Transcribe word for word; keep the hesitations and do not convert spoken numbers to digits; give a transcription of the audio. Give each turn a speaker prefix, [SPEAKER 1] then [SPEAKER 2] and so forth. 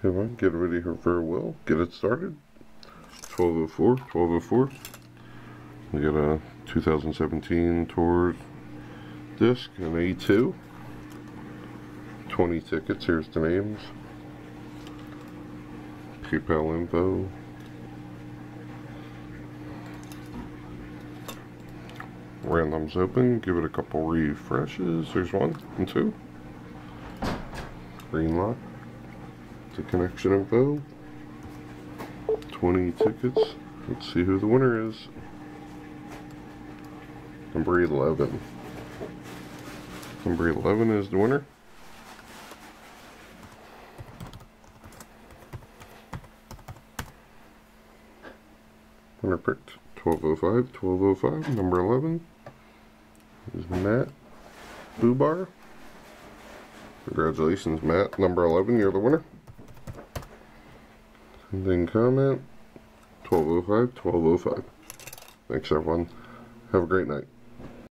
[SPEAKER 1] Come on, get ready for a will. Get it started. twelve oh four, twelve oh four. We got a two thousand seventeen tour disc, an A two. twenty tickets. Here's the names. PayPal info. Randoms open. Give it a couple refreshes. There's one and two. Green lock. The connection info. twenty tickets. Let's see who the winner is. Number eleven. Number eleven is the winner. Winner picked twelve oh five, twelve oh five. Number eleven is Matt Bubar. Congratulations, Matt. Number eleven, you're the winner. And then comment twelve oh five, twelve oh five. Thanks, everyone. Have a great night.